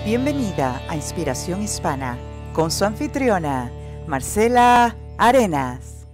Bienvenida a Inspiración Hispana con su anfitriona, Marcela Arenas.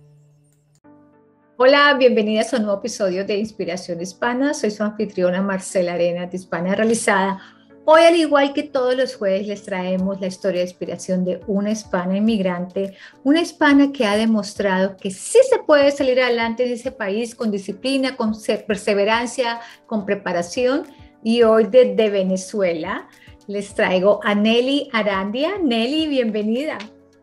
Hola, bienvenidas a un nuevo episodio de Inspiración Hispana. Soy su anfitriona Marcela Arenas de Hispana Realizada. Hoy, al igual que todos los jueves, les traemos la historia de inspiración de una hispana inmigrante, una hispana que ha demostrado que sí se puede salir adelante en ese país con disciplina, con perseverancia, con preparación. Y hoy desde Venezuela les traigo a Nelly Arandia. Nelly, bienvenida.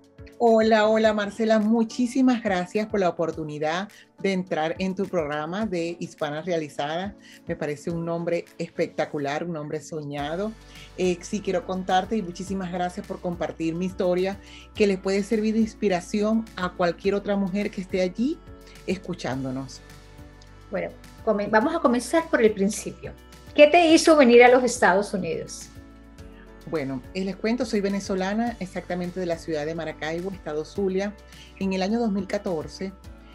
Hola Marcela, muchísimas gracias por la oportunidad de entrar en tu programa de Hispana Realizada. Me parece un nombre espectacular, un nombre soñado. Sí quiero contarte y muchísimas gracias por compartir mi historia que le puede servir de inspiración a cualquier otra mujer que esté allí escuchándonos. Bueno, vamos a comenzar por el principio. ¿Qué te hizo venir a los Estados Unidos? Bueno, les cuento, soy venezolana, exactamente de la ciudad de Maracaibo, estado Zulia. En el año 2014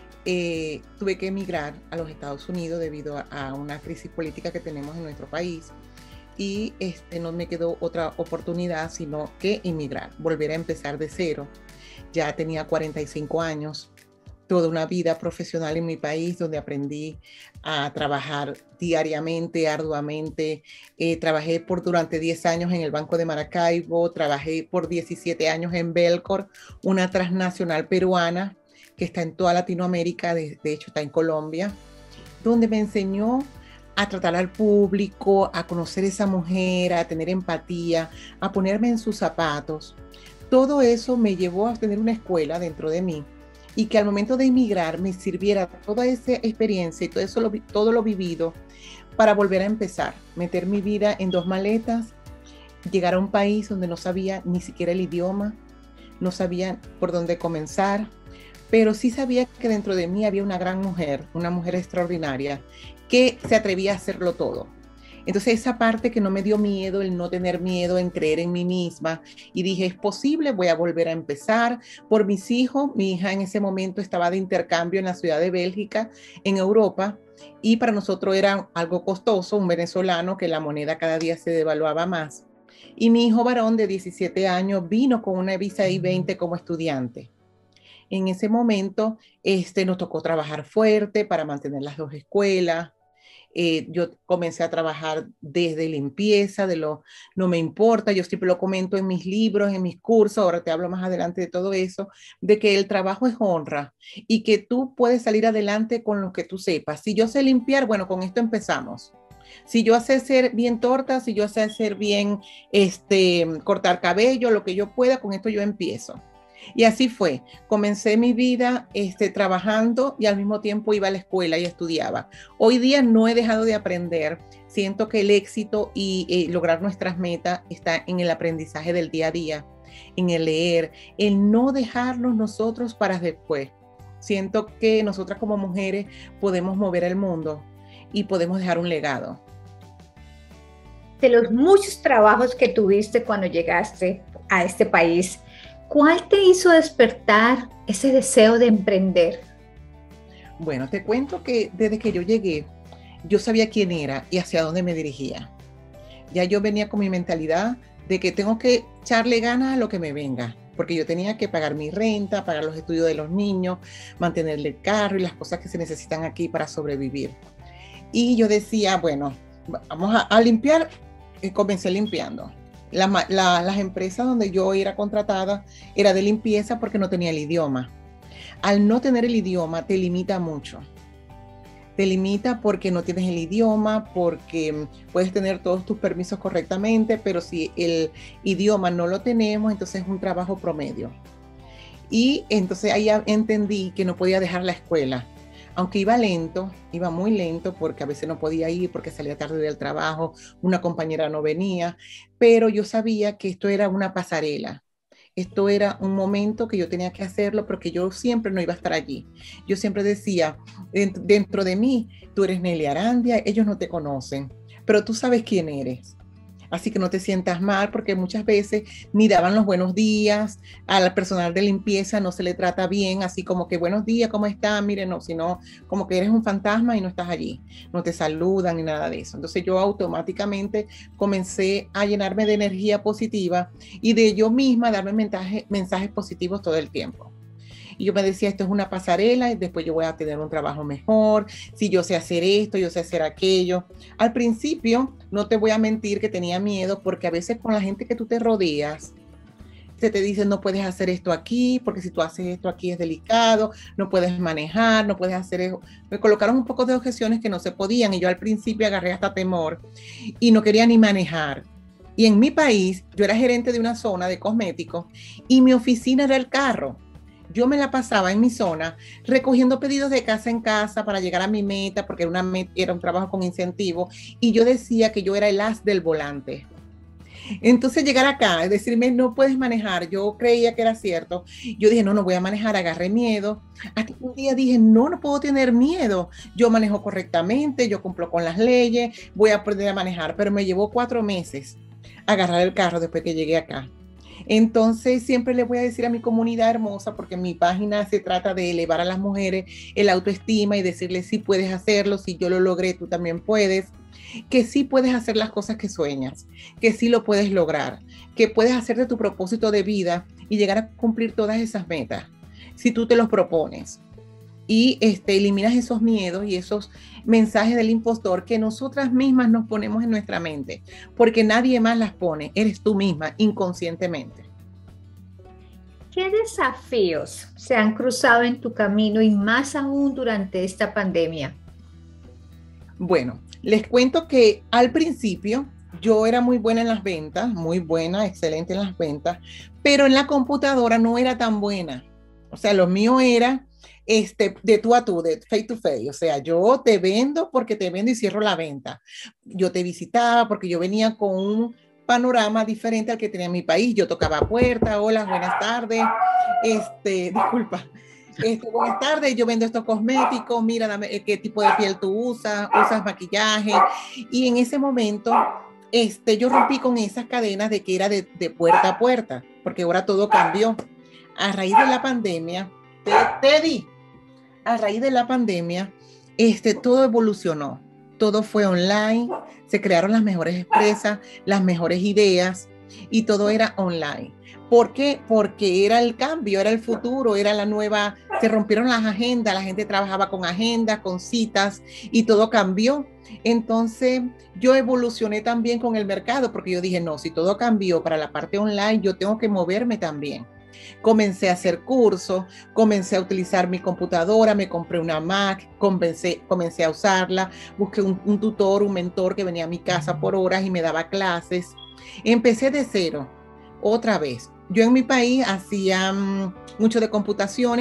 tuve que emigrar a los Estados Unidos debido a una crisis política que tenemos en nuestro país y no me quedó otra oportunidad sino que emigrar, volver a empezar de cero. Ya tenía 45 años, toda una vida profesional en mi país donde aprendí a trabajar diariamente, arduamente. Trabajé durante 10 años en el Banco de Maracaibo, trabajé por 17 años en Belcor, una transnacional peruana que está en toda Latinoamérica, de hecho está en Colombia, donde me enseñó a tratar al público, a conocer a esa mujer, a tener empatía, a ponerme en sus zapatos. Todo eso me llevó a tener una escuela dentro de mí y que al momento de emigrar me sirviera toda esa experiencia y todo lo vivido para volver a empezar, meter mi vida en 2 maletas, llegar a un país donde no sabía ni siquiera el idioma, no sabía por dónde comenzar, pero sí sabía que dentro de mí había una gran mujer, una mujer extraordinaria, que se atrevía a hacerlo todo. Entonces esa parte que no me dio miedo, el no tener miedo, en creer en mí misma, y dije, es posible, voy a volver a empezar por mis hijos. Mi hija en ese momento estaba de intercambio en la ciudad de Bélgica, en Europa, y para nosotros era algo costoso, un venezolano, que la moneda cada día se devaluaba más. Y mi hijo varón de 17 años vino con una visa I-20 como estudiante. En ese momento nos tocó trabajar fuerte para mantener las 2 escuelas. Yo comencé a trabajar desde limpieza, no me importa, yo siempre lo comento en mis libros, en mis cursos, ahora te hablo más adelante de todo eso, de que el trabajo es honra y que tú puedes salir adelante con lo que tú sepas. Si yo sé limpiar, bueno, con esto empezamos. Si yo sé hacer bien tortas, si yo sé hacer bien cortar cabello, lo que yo pueda, con esto yo empiezo. Y así fue, comencé mi vida trabajando y al mismo tiempo iba a la escuela y estudiaba. Hoy día no he dejado de aprender, siento que el éxito y lograr nuestras metas está en el aprendizaje del día a día, en el leer, el no dejarnos nosotros para después. Siento que nosotras como mujeres podemos mover el mundo y podemos dejar un legado. De los muchos trabajos que tuviste cuando llegaste a este país, ¿cuál te hizo despertar ese deseo de emprender? Bueno, te cuento que desde que yo llegué, yo sabía quién era y hacia dónde me dirigía. Ya yo venía con mi mentalidad de que tengo que echarle ganas a lo que me venga, porque yo tenía que pagar mi renta, pagar los estudios de los niños, mantenerle el carro y las cosas que se necesitan aquí para sobrevivir. Y yo decía, bueno, vamos a limpiar, y comencé limpiando. Las empresas donde yo era contratada era de limpieza porque no tenía el idioma. Al no tener el idioma te limita mucho. Te limita porque no tienes el idioma, porque puedes tener todos tus permisos correctamente, pero si el idioma no lo tenemos, entonces es un trabajo promedio. Y entonces ahí entendí que no podía dejar la escuela. Aunque iba lento, iba muy lento porque a veces no podía ir porque salía tarde del trabajo, una compañera no venía, pero yo sabía que esto era una pasarela. Esto era un momento que yo tenía que hacerlo porque yo siempre no iba a estar allí. Yo siempre decía, dentro de mí, tú eres Nelly Arandia, ellos no te conocen, pero tú sabes quién eres. Así que no te sientas mal, porque muchas veces ni daban los buenos días, al personal de limpieza no se le trata bien, así como que buenos días, ¿cómo están? Miren, no, sino como que eres un fantasma y no estás allí, no te saludan ni nada de eso. Entonces yo automáticamente comencé a llenarme de energía positiva y de yo misma darme mensajes positivos todo el tiempo. Y yo me decía, esto es una pasarela, y después yo voy a tener un trabajo mejor, si yo sé hacer esto, yo sé hacer aquello. Al principio, no te voy a mentir que tenía miedo, porque a veces con la gente que tú te rodeas, se te dice, no puedes hacer esto aquí, porque si tú haces esto aquí es delicado, no puedes manejar, no puedes hacer eso. Me colocaron un poco de objeciones que no se podían, y yo al principio agarré hasta temor, y no quería ni manejar. Y en mi país, yo era gerente de una zona de cosméticos, y mi oficina era el carro. Yo me la pasaba en mi zona recogiendo pedidos de casa en casa para llegar a mi meta, porque era un trabajo con incentivo, y yo decía que yo era el as del volante. Entonces llegar acá y decirme no puedes manejar, yo creía que era cierto. Yo dije no voy a manejar, agarré miedo. Hasta que un día dije no puedo tener miedo, yo manejo correctamente, yo cumplo con las leyes, voy a aprender a manejar. Pero me llevó 4 meses agarrar el carro después que llegué acá. Entonces siempre le voy a decir a mi comunidad hermosa, porque mi página se trata de elevar a las mujeres el autoestima y decirles sí puedes hacerlo, si yo lo logré, tú también puedes, que sí puedes hacer las cosas que sueñas, que sí lo puedes lograr, que puedes hacer de tu propósito de vida y llegar a cumplir todas esas metas, si tú te los propones. Y eliminas esos miedos y esos mensajes del impostor que nosotras mismas nos ponemos en nuestra mente, porque nadie más las pone, eres tú misma, inconscientemente. ¿Qué desafíos se han cruzado en tu camino y más aún durante esta pandemia? Bueno, les cuento que al principio yo era muy buena en las ventas, muy buena, excelente en las ventas, pero en la computadora no era tan buena. O sea, lo mío era de tú a tú, de face to face. O sea, yo te vendo porque te vendo y cierro la venta. Yo te visitaba porque yo venía con un panorama diferente al que tenía en mi país. Yo tocaba puerta, hola, buenas tardes. Disculpa. Buenas tardes, yo vendo estos cosméticos, mira, dame, qué tipo de piel tú usas maquillaje. Y en ese momento, yo rompí con esas cadenas de que era de puerta a puerta, porque ahora todo cambió. A raíz de la pandemia, a raíz de la pandemia, todo evolucionó, todo fue online, se crearon las mejores empresas, las mejores ideas y todo era online. ¿Por qué? Porque era el cambio, era el futuro, era la nueva, se rompieron las agendas, la gente trabajaba con agendas, con citas y todo cambió. Entonces yo evolucioné también con el mercado porque yo dije, no, si todo cambió para la parte online, yo tengo que moverme también. Comencé a hacer cursos, comencé a utilizar mi computadora, me compré una Mac, comencé a usarla, busqué un tutor, un mentor que venía a mi casa por horas y me daba clases. Empecé de cero, otra vez. Yo en mi país hacía mucho de computación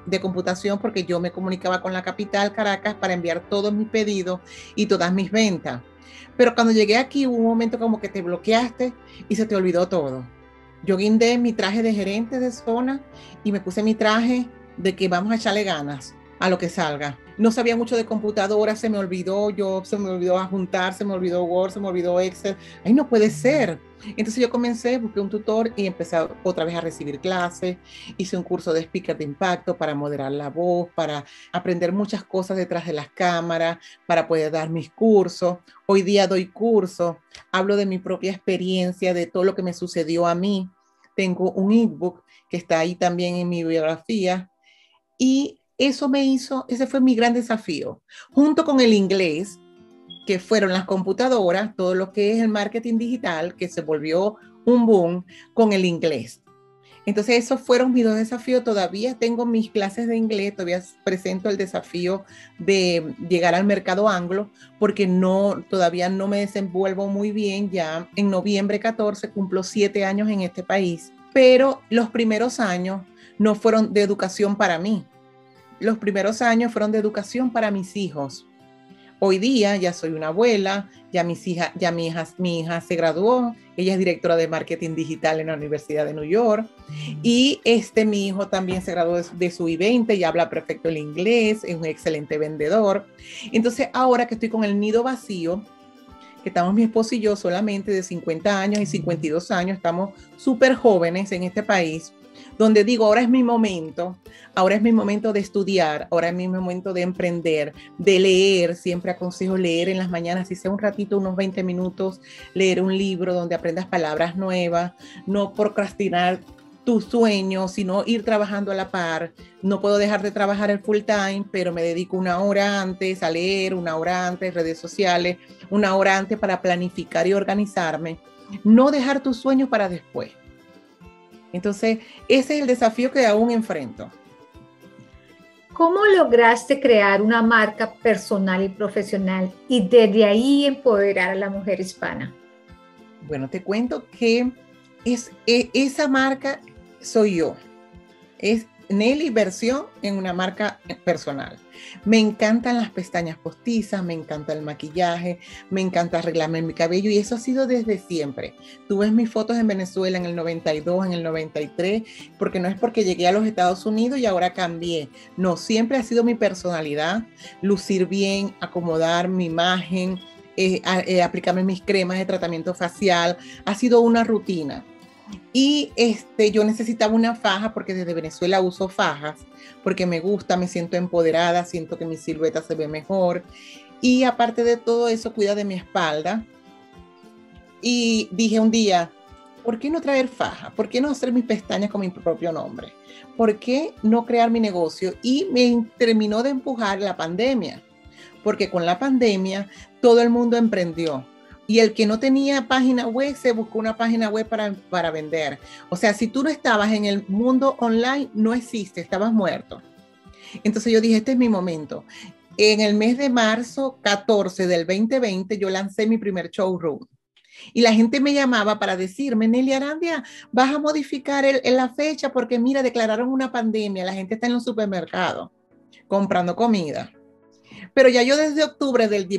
porque yo me comunicaba con la capital, Caracas, para enviar todos mis pedidos y todas mis ventas. Pero cuando llegué aquí hubo un momento como que te bloqueaste y se te olvidó todo. Yo guindé mi traje de gerente de zona y me puse mi traje de que vamos a echarle ganas a lo que salga. No sabía mucho de computadora, se me olvidó adjuntar, se me olvidó Word, se me olvidó Excel. Ay, no puede ser. Entonces yo busqué un tutor y empecé otra vez a recibir clases. Hice un curso de speaker de impacto para moderar la voz, para aprender muchas cosas detrás de las cámaras, para poder dar mis cursos. Hoy día doy cursos, hablo de mi propia experiencia, de todo lo que me sucedió a mí. Tengo un ebook que está ahí también en mi biografía. Y ese fue mi gran desafío, junto con el inglés, que fueron las computadoras, todo lo que es el marketing digital, que se volvió un boom con el inglés. Entonces esos fueron mis 2 desafíos. Todavía tengo mis clases de inglés, todavía presento el desafío de llegar al mercado anglo, porque todavía no me desenvuelvo muy bien. Ya en noviembre 14 cumplo 7 años en este país, pero los primeros años no fueron de educación para mí. Los primeros años fueron de educación para mis hijos. Hoy día ya soy una abuela, mi hija se graduó, ella es directora de marketing digital en la Universidad de New York, y mi hijo también se graduó de su I-20 y habla perfecto el inglés, es un excelente vendedor. Entonces ahora que estoy con el nido vacío, que estamos mi esposo y yo solamente de 50 años y 52 años, estamos súper jóvenes en este país, donde digo, ahora es mi momento de estudiar, ahora es mi momento de emprender, de leer, siempre aconsejo leer en las mañanas, si sea un ratito, unos 20 minutos, leer un libro donde aprendas palabras nuevas, no procrastinar tus sueños, sino ir trabajando a la par. No puedo dejar de trabajar el full time, pero me dedico una hora antes a leer, una hora antes redes sociales, una hora antes para planificar y organizarme. No dejar tus sueños para después. Entonces, ese es el desafío que aún enfrento. ¿Cómo lograste crear una marca personal y profesional y desde ahí empoderar a la mujer hispana? Bueno, te cuento que esa marca soy yo. Es Nelly versión en una marca personal. Me encantan las pestañas postizas, me encanta el maquillaje, me encanta arreglarme mi cabello y eso ha sido desde siempre. Tú ves mis fotos en Venezuela en el 92, en el 93, porque no es porque llegué a los Estados Unidos y ahora cambié. No, siempre ha sido mi personalidad, lucir bien, acomodar mi imagen, aplicarme mis cremas de tratamiento facial. Ha sido una rutina. Y yo necesitaba una faja porque desde Venezuela uso fajas, porque me gusta, me siento empoderada, siento que mi silueta se ve mejor. Y aparte de todo eso, cuida de mi espalda. Y dije un día, ¿por qué no traer faja? ¿Por qué no hacer mis pestañas con mi propio nombre? ¿Por qué no crear mi negocio? Y me terminó de empujar la pandemia, porque con la pandemia todo el mundo emprendió. Y el que no tenía página web se buscó una página web para vender. O sea, si tú no estabas en el mundo online, no existe, estabas muerto. Entonces yo dije, este es mi momento. En el mes de marzo 14 del 2020, yo lancé mi primer showroom. Y la gente me llamaba para decirme, Nelly Arandia, vas a modificar la fecha porque mira, declararon una pandemia, la gente está en los supermercados comprando comida. Pero ya yo desde octubre del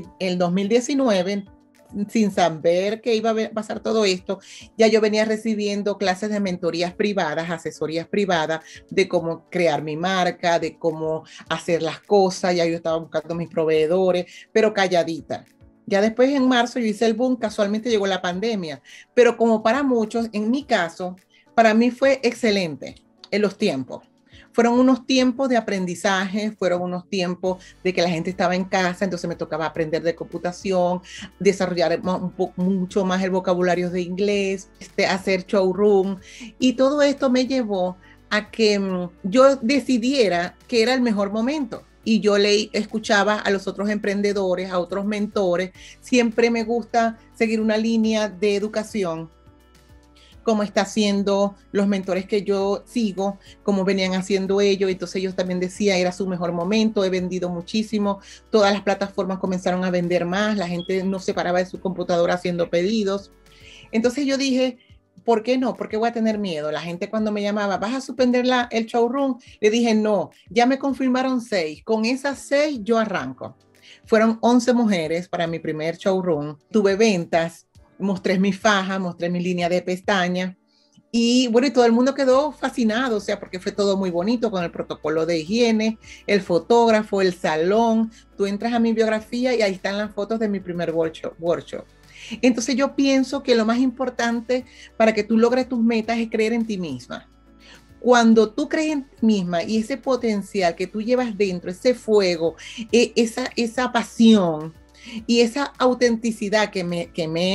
2019, sin saber que iba a pasar todo esto, ya yo venía recibiendo clases de mentorías privadas, asesorías privadas de cómo crear mi marca, de cómo hacer las cosas. Ya yo estaba buscando mis proveedores, pero calladita. Ya después en marzo yo hice el boom, casualmente llegó la pandemia, pero como para muchos, en mi caso, para mí fue excelente en los tiempos. Fueron unos tiempos de aprendizaje, fueron unos tiempos de que la gente estaba en casa, entonces me tocaba aprender de computación, desarrollar mucho más el vocabulario de inglés, hacer showroom, y todo esto me llevó a que yo decidiera que era el mejor momento. Y yo escuchaba a los otros emprendedores, a otros mentores. Siempre me gusta seguir una línea de educación, como está haciendo los mentores que yo sigo, como venían haciendo ellos. Entonces ellos también decían, era su mejor momento, he vendido muchísimo, todas las plataformas comenzaron a vender más, la gente no se paraba de su computadora haciendo pedidos. Entonces yo dije, ¿por qué no? ¿Por qué voy a tener miedo? La gente cuando me llamaba, ¿vas a suspender el showroom? Le dije, no, ya me confirmaron 6, con esas 6 yo arranco. Fueron 11 mujeres para mi primer showroom, tuve ventas, mostré mi faja, mostré mi línea de pestañas y bueno, y todo el mundo quedó fascinado, o sea, porque fue todo muy bonito con el protocolo de higiene, el fotógrafo, el salón. Tú entras a mi biografía y ahí están las fotos de mi primer workshop. Entonces yo pienso que lo más importante para que tú logres tus metas es creer en ti misma. Cuando tú crees en ti misma y ese potencial que tú llevas dentro, ese fuego, esa pasión y esa autenticidad que me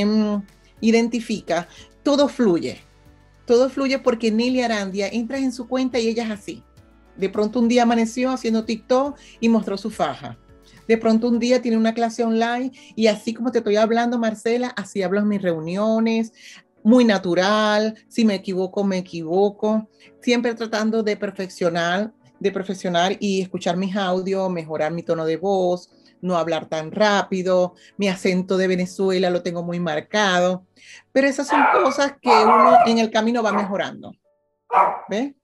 identifica, todo fluye. Todo fluye porque Nelly Arandia, entras en su cuenta y ella es así. De pronto un día amaneció haciendo TikTok y mostró su faja. De pronto un día tiene una clase online y así como te estoy hablando, Marcela, así hablo en mis reuniones, muy natural. Si me equivoco, me equivoco. Siempre tratando de perfeccionar y escuchar mis audios, mejorar mi tono de voz, no hablar tan rápido, mi acento de Venezuela lo tengo muy marcado, pero esas son cosas que uno en el camino va mejorando. ¿Ves?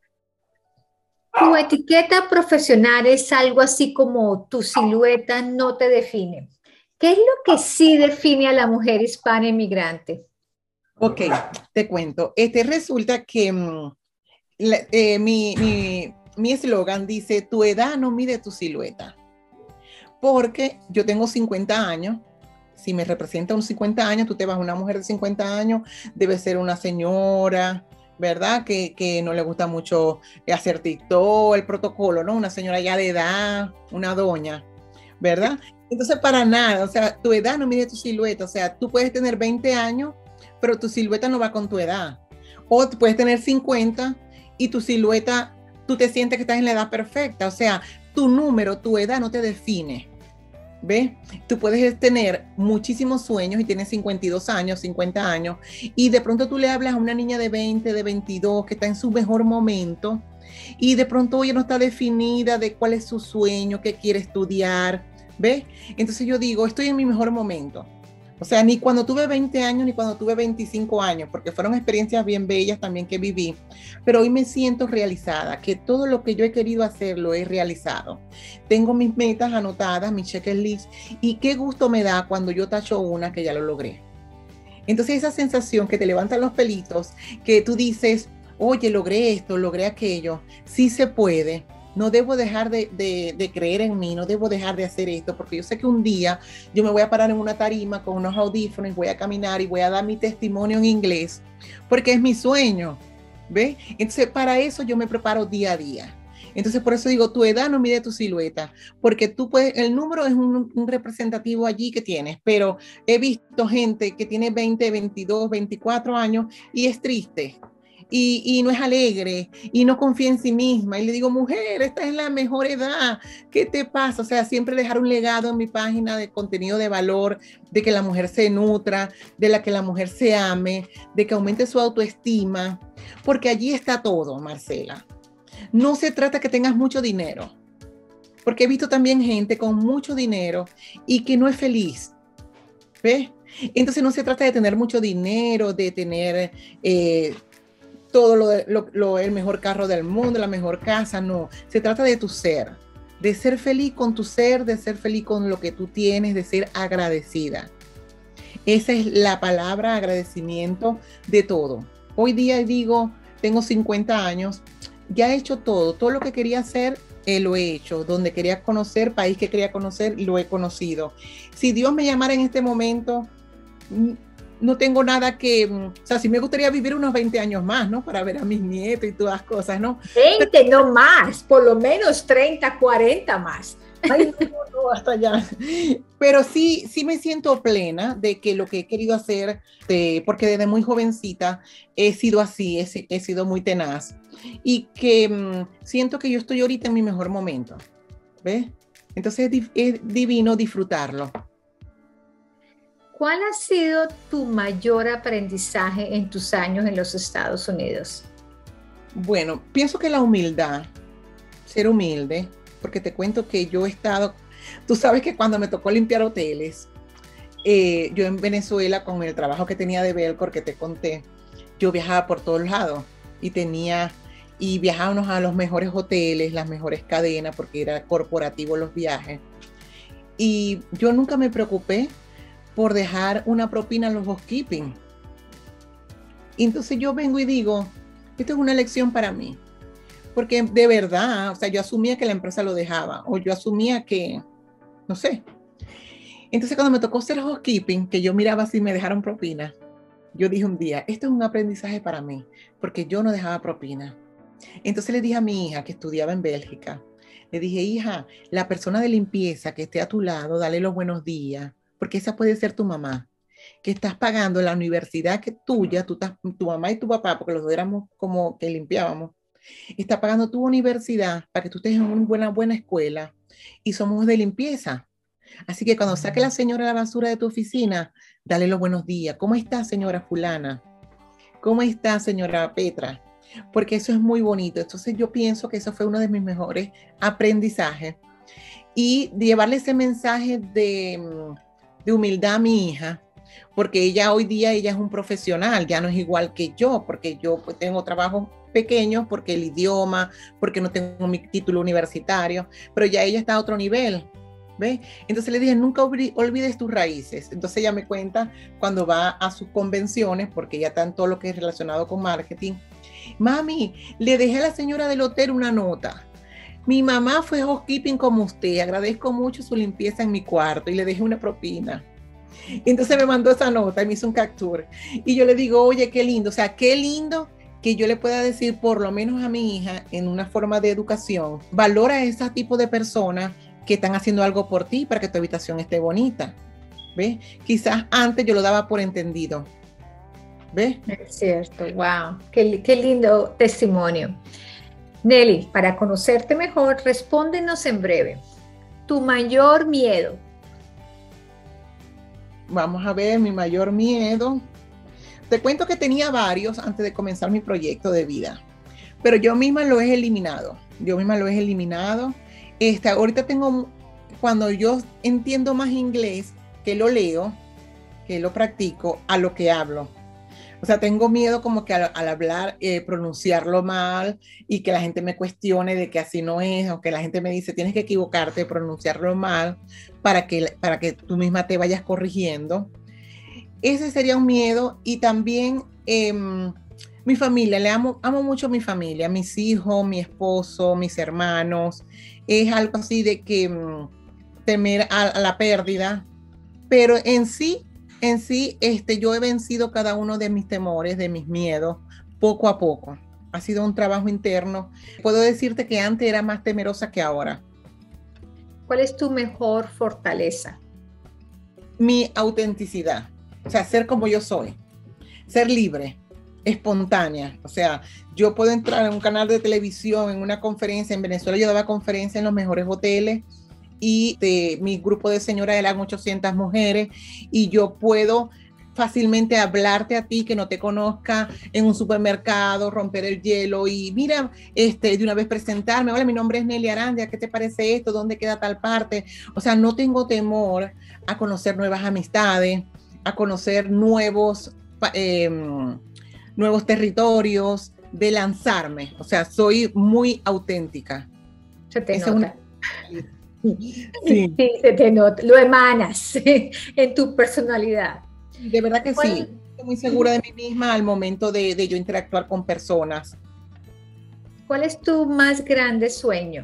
Tu etiqueta profesional es algo así como tu silueta no te define. ¿Qué es lo que sí define a la mujer hispana inmigrante? Ok, te cuento. Resulta que mi eslogan dice, tu edad no mide tu silueta. Porque yo tengo 50 años, si me representa unos 50 años, tú te vas a una mujer de 50 años, debe ser una señora, ¿verdad? Que no le gusta mucho hacer TikTok, el protocolo, ¿no? Una señora ya de edad, una doña, ¿verdad? Entonces, para nada, o sea, tu edad no mide tu silueta, o sea, tú puedes tener 20 años, pero tu silueta no va con tu edad. O tú puedes tener 50 y tu silueta, tú te sientes que estás en la edad perfecta, o sea, tu número, tu edad no te define. ¿Ves? Tú puedes tener muchísimos sueños y tienes 52 años, 50 años, y de pronto tú le hablas a una niña de 20, de 22, que está en su mejor momento, y de pronto ella no está definida de cuál es su sueño, qué quiere estudiar, ¿ves? Entonces yo digo, estoy en mi mejor momento. O sea, ni cuando tuve 20 años, ni cuando tuve 25 años, porque fueron experiencias bien bellas también que viví, pero hoy me siento realizada, que todo lo que yo he querido hacer lo he realizado. Tengo mis metas anotadas, mi checklist, y qué gusto me da cuando yo tacho una que ya lo logré. Entonces esa sensación que te levantan los pelitos, que tú dices, oye, logré esto, logré aquello, sí se puede. No debo dejar de creer en mí, no debo dejar de hacer esto, porque yo sé que un día yo me voy a parar en una tarima con unos audífonos y voy a caminar y voy a dar mi testimonio en inglés, porque es mi sueño, ¿ves? Entonces, para eso yo me preparo día a día. Entonces, por eso digo, tu edad no mide tu silueta, porque tú puedes, el número es un representativo allí que tienes, pero he visto gente que tiene 20, 22, 24 años y es triste. Y no es alegre y no confía en sí misma. Y le digo, mujer, esta es la mejor edad. ¿Qué te pasa? O sea, siempre dejar un legado en mi página de contenido de valor, de que la mujer se nutra, de la que la mujer se ame, de que aumente su autoestima, porque allí está todo, Marcela. No se trata que tengas mucho dinero, porque he visto también gente con mucho dinero y que no es feliz. ¿Ves? Entonces no se trata de tener mucho dinero, de tener todo el mejor carro del mundo, la mejor casa, no. Se trata de tu ser, de ser feliz con tu ser, de ser feliz con lo que tú tienes, de ser agradecida. Esa es la palabra agradecimiento de todo. Hoy día digo, tengo 50 años, ya he hecho todo lo que quería hacer, lo he hecho. Donde quería conocer, país que quería conocer, lo he conocido. Si Dios me llamara en este momento, no tengo nada que, o sea, sí me gustaría vivir unos 20 años más, ¿no? Para ver a mis nietos y todas las cosas, ¿no? 20, pero, no más, por lo menos 30, 40 más. Ay, no, hasta allá. Pero sí me siento plena de que lo que he querido hacer, porque desde muy jovencita he sido así, he sido muy tenaz. Y que siento que yo estoy ahorita en mi mejor momento, ¿ves? Entonces es divino disfrutarlo. ¿Cuál ha sido tu mayor aprendizaje en tus años en los Estados Unidos? Bueno, pienso que la humildad, ser humilde, porque te cuento que yo he estado, tú sabes que cuando me tocó limpiar hoteles, yo en Venezuela con el trabajo que tenía de Belcor que te conté, yo viajaba por todos lados y viajábamos a los mejores hoteles, las mejores cadenas, porque era corporativo los viajes. Y yo nunca me preocupé por dejar una propina en los housekeeping. Entonces yo vengo y digo, esto es una lección para mí, porque de verdad, o sea, yo asumía que la empresa lo dejaba, o yo asumía que, no sé. Entonces cuando me tocó hacer housekeeping, que yo miraba si me dejaron propina, yo dije un día, esto es un aprendizaje para mí, porque yo no dejaba propina. Entonces le dije a mi hija que estudiaba en Bélgica, le dije, hija, la persona de limpieza que esté a tu lado, dale los buenos días, porque esa puede ser tu mamá, que estás pagando la universidad que tuya, tu mamá y tu papá, porque los dos éramos como que limpiábamos, está pagando tu universidad para que tú estés en una buena escuela y somos de limpieza. Así que cuando saque la señora la basura de tu oficina, dale los buenos días. ¿Cómo está, señora fulana? ¿Cómo está, señora Petra? Porque eso es muy bonito. Entonces yo pienso que eso fue uno de mis mejores aprendizajes. Y llevarle ese mensaje de humildad a mi hija, porque ella hoy día ella es un profesional, ya no es igual que yo, porque yo pues tengo trabajos pequeños, porque el idioma, porque no tengo mi título universitario, pero ya ella está a otro nivel, ¿ves? Entonces le dije, nunca olvides tus raíces. Entonces ella me cuenta cuando va a sus convenciones, porque ella está en todo lo que es relacionado con marketing, mami, le dejé a la señora del hotel una nota. Mi mamá fue housekeeping como usted, agradezco mucho su limpieza en mi cuarto y le dejé una propina. Entonces me mandó esa nota y me hizo un capture. Y yo le digo, oye, qué lindo, o sea, qué lindo que yo le pueda decir, por lo menos a mi hija, en una forma de educación, valora a ese tipo de personas que están haciendo algo por ti para que tu habitación esté bonita. ¿Ves? Quizás antes yo lo daba por entendido. ¿Ves? Es cierto, wow, qué lindo testimonio. Nelly, para conocerte mejor, respóndenos en breve. Tu mayor miedo. Vamos a ver, mi mayor miedo. Te cuento que tenía varios antes de comenzar mi proyecto de vida, pero yo misma lo he eliminado. Ahorita cuando yo entiendo más inglés, que lo leo, que lo practico, a lo que hablo. O sea, tengo miedo como que al hablar, pronunciarlo mal y que la gente me cuestione de que así no es, o que la gente me dice, tienes que equivocarte, pronunciarlo mal para que tú misma te vayas corrigiendo. Ese sería un miedo. Y también mi familia, amo mucho a mi familia, mis hijos, mi esposo, mis hermanos. Es algo así de que temer a la pérdida, pero en sí, yo he vencido cada uno de mis temores, de mis miedos, poco a poco. Ha sido un trabajo interno. Puedo decirte que antes era más temerosa que ahora. ¿Cuál es tu mejor fortaleza? Mi autenticidad. O sea, ser como yo soy. Ser libre, espontánea. O sea, yo puedo entrar en un canal de televisión, en una conferencia. En Venezuela yo daba conferencias en los mejores hoteles. Y mi grupo de señoras eran 800 mujeres, y yo puedo fácilmente hablarte a ti que no te conozca en un supermercado, romper el hielo y mira, de una vez presentarme, hola, mi nombre es Nelly Arandia, ¿qué te parece esto? ¿Dónde queda tal parte? O sea, no tengo temor a conocer nuevas amistades, a conocer nuevos territorios, de lanzarme. O sea, soy muy auténtica. Se te nota. Sí. Sí, se te nota, lo emanas en tu personalidad. De verdad que sí, estoy muy segura de mí misma al momento de yo interactuar con personas. ¿Cuál es tu más grande sueño?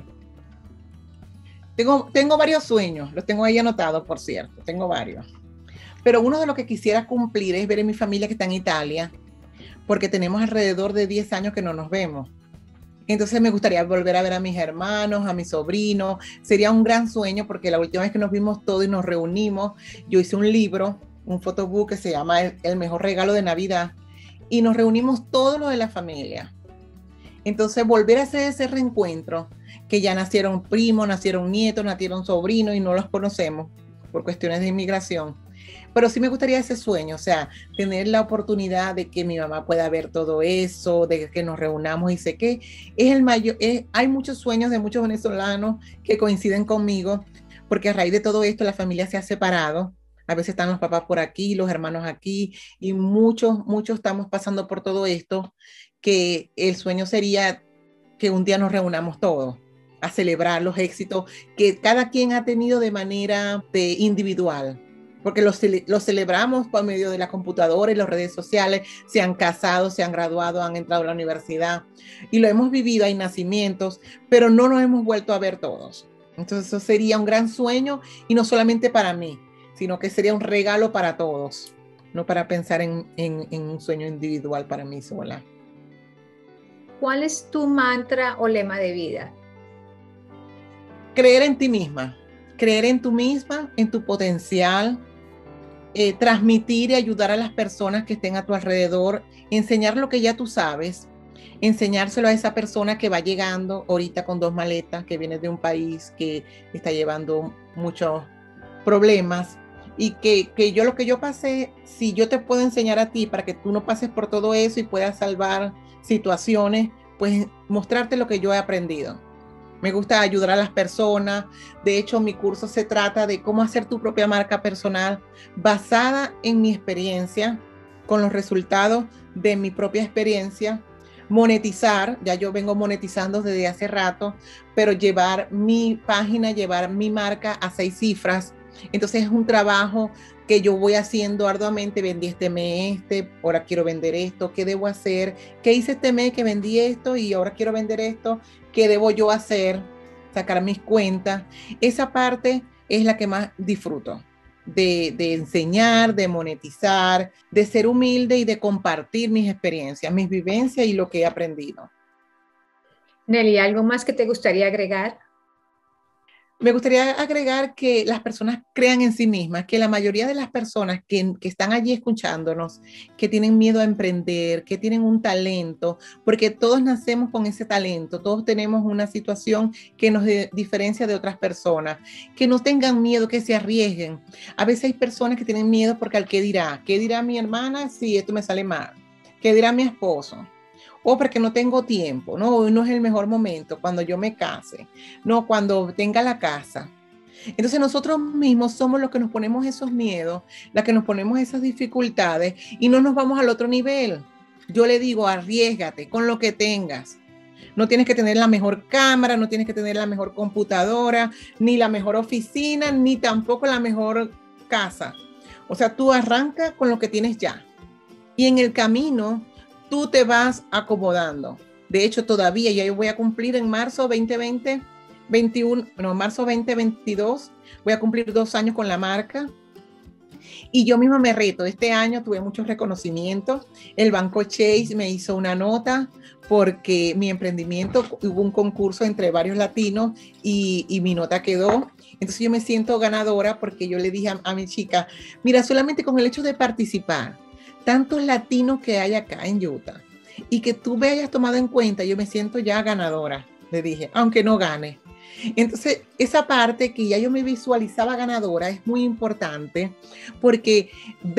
Tengo varios sueños, los tengo ahí anotados, por cierto, tengo varios. Pero uno de los que quisiera cumplir es ver a mi familia que está en Italia, porque tenemos alrededor de 10 años que no nos vemos. Entonces me gustaría volver a ver a mis hermanos, a mis sobrinos. Sería un gran sueño porque la última vez que nos vimos todos y nos reunimos, yo hice un libro, un photobook que se llama El mejor regalo de Navidad, y nos reunimos todos los de la familia. Entonces volver a hacer ese reencuentro, que ya nacieron primos, nacieron nietos, nacieron sobrinos y no los conocemos por cuestiones de inmigración. Pero sí me gustaría ese sueño, o sea, tener la oportunidad de que mi mamá pueda ver todo eso, de que nos reunamos, y sé que hay muchos sueños de muchos venezolanos que coinciden conmigo, porque a raíz de todo esto la familia se ha separado. A veces están los papás por aquí, los hermanos aquí, y muchos estamos pasando por todo esto, que el sueño sería que un día nos reunamos todos a celebrar los éxitos que cada quien ha tenido de manera individual. Porque los celebramos por medio de la computadora y las redes sociales, se han casado, se han graduado, han entrado a la universidad y lo hemos vivido, hay nacimientos, pero no nos hemos vuelto a ver todos. Entonces eso sería un gran sueño, y no solamente para mí, sino que sería un regalo para todos, no para pensar en un sueño individual para mí sola. ¿Cuál es tu mantra o lema de vida? Creer en ti misma, creer en tú misma, en tu potencial. Transmitir y ayudar a las personas que estén a tu alrededor, enseñar lo que ya tú sabes, enseñárselo a esa persona que va llegando ahorita con 2 maletas, que viene de un país que está llevando muchos problemas, y que yo lo que yo pasé, si yo te puedo enseñar a ti para que tú no pases por todo eso y puedas salvar situaciones, pues mostrarte lo que yo he aprendido. Me gusta ayudar a las personas. De hecho, mi curso se trata de cómo hacer tu propia marca personal basada en mi experiencia, con los resultados de mi propia experiencia. Monetizar, ya yo vengo monetizando desde hace rato, pero llevar mi página, llevar mi marca a 6 cifras. Entonces es un trabajo que yo voy haciendo arduamente. Vendí este mes, ahora quiero vender esto, ¿qué debo hacer? ¿Qué hice este mes que vendí esto y ahora quiero vender esto? ¿Qué debo yo hacer? Sacar mis cuentas. Esa parte es la que más disfruto. de enseñar, de monetizar, de ser humilde y de compartir mis experiencias, mis vivencias y lo que he aprendido. Nelly, ¿algo más que te gustaría agregar? Me gustaría agregar que las personas crean en sí mismas, que la mayoría de las personas que están allí escuchándonos, que tienen miedo a emprender, que tienen un talento, porque todos nacemos con ese talento, todos tenemos una situación que nos diferencia de otras personas, que no tengan miedo, que se arriesguen. A veces hay personas que tienen miedo porque al qué dirá mi hermana si esto me sale mal, qué dirá mi esposo. O porque no tengo tiempo, no, hoy no es el mejor momento, cuando yo me case, no, cuando tenga la casa. Entonces nosotros mismos somos los que nos ponemos esos miedos, las que nos ponemos esas dificultades y no nos vamos al otro nivel. Yo le digo, arriésgate con lo que tengas. No tienes que tener la mejor cámara, no tienes que tener la mejor computadora, ni la mejor oficina, ni tampoco la mejor casa. O sea, tú arranca con lo que tienes ya. Y en el camino tú te vas acomodando. De hecho, todavía ya yo voy a cumplir en marzo 2022, voy a cumplir 2 años con la marca. Y yo misma me reto. Este año tuve muchos reconocimientos. El Banco Chase me hizo una nota porque mi emprendimiento, hubo un concurso entre varios latinos y mi nota quedó. Entonces yo me siento ganadora porque yo le dije a mi chica, mira, solamente con el hecho de participar, tantos latinos que hay acá en Utah y que tú me hayas tomado en cuenta, yo me siento ya ganadora, le dije, aunque no gane. Entonces, esa parte que ya yo me visualizaba ganadora es muy importante porque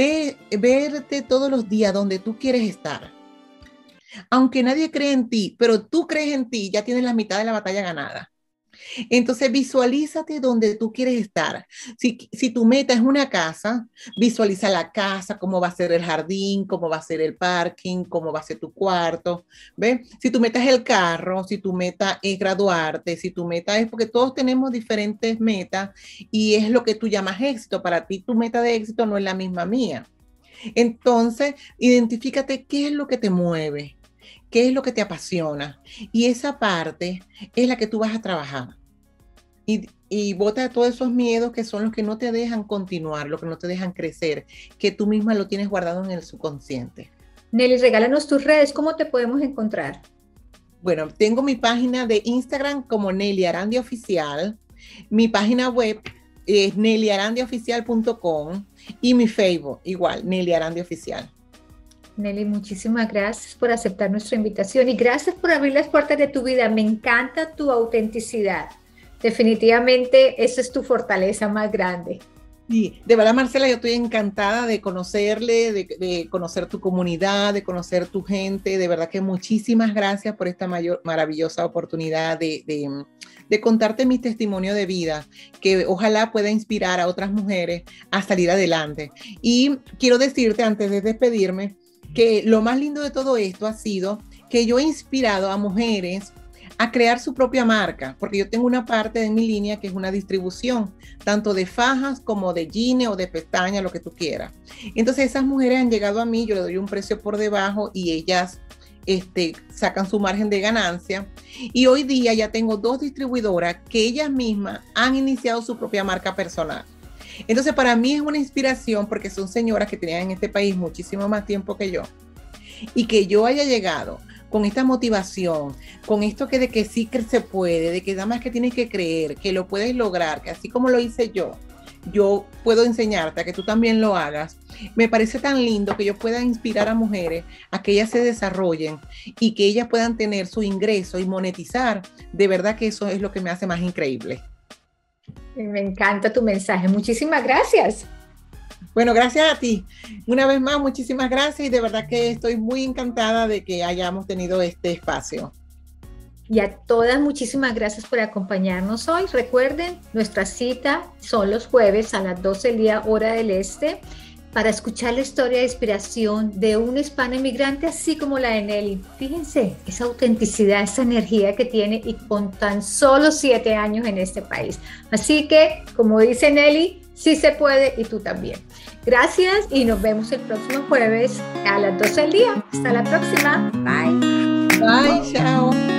verte todos los días donde tú quieres estar. Aunque nadie cree en ti, pero tú crees en ti, ya tienes la mitad de la batalla ganada. Entonces visualízate donde tú quieres estar. Si tu meta es una casa, visualiza la casa, cómo va a ser el jardín, cómo va a ser el parking, cómo va a ser tu cuarto. ¿Ves? Si tu meta es el carro, si tu meta es graduarte, si tu meta es, porque todos tenemos diferentes metas y es lo que tú llamas éxito. Para ti tu meta de éxito no es la misma mía. Entonces, identifícate qué es lo que te mueve. ¿Qué es lo que te apasiona? Y esa parte es la que tú vas a trabajar. Y bota todos esos miedos que son los que no te dejan continuar, los que no te dejan crecer, que tú misma lo tienes guardado en el subconsciente. Nelly, regálanos tus redes, ¿cómo te podemos encontrar? Bueno, tengo mi página de Instagram como Nelly Arandia Oficial, mi página web es nellyarandiaoficial.com y mi Facebook igual, Nelly Arandia Oficial. Nelly, muchísimas gracias por aceptar nuestra invitación y gracias por abrir las puertas de tu vida. Me encanta tu autenticidad. Definitivamente esa es tu fortaleza más grande. Sí, de verdad, Marcela, yo estoy encantada de conocerle, de conocer tu comunidad, de conocer tu gente. De verdad que muchísimas gracias por esta maravillosa oportunidad de contarte mi testimonio de vida, que ojalá pueda inspirar a otras mujeres a salir adelante. Y quiero decirte, antes de despedirme, que lo más lindo de todo esto ha sido que yo he inspirado a mujeres a crear su propia marca, porque yo tengo una parte de mi línea que es una distribución, tanto de fajas como de jeans o de pestañas, lo que tú quieras. Entonces esas mujeres han llegado a mí, yo le doy un precio por debajo y ellas sacan su margen de ganancia. Y hoy día ya tengo 2 distribuidoras que ellas mismas han iniciado su propia marca personal. Entonces para mí es una inspiración porque son señoras que tenían en este país muchísimo más tiempo que yo y que yo haya llegado con esta motivación, con esto de que sí que se puede, de que nada más que tienes que creer, que lo puedes lograr, que así como lo hice yo puedo enseñarte a que tú también lo hagas. Me parece tan lindo que yo pueda inspirar a mujeres a que ellas se desarrollen y que ellas puedan tener su ingreso y monetizar. De verdad que eso es lo que me hace más increíble. Me encanta tu mensaje. Muchísimas gracias. Bueno, gracias a ti. Una vez más, muchísimas gracias y de verdad que estoy muy encantada de que hayamos tenido este espacio. Y a todas, muchísimas gracias por acompañarnos hoy. Recuerden, nuestra cita son los jueves a las 12 del día, hora del este, para escuchar la historia de inspiración de una hispana inmigrante, así como la de Nelly. Fíjense, esa autenticidad, esa energía que tiene y con tan solo 7 años en este país. Así que, como dice Nelly, sí se puede y tú también. Gracias y nos vemos el próximo jueves a las 12 del día. Hasta la próxima. Bye. Bye, chao.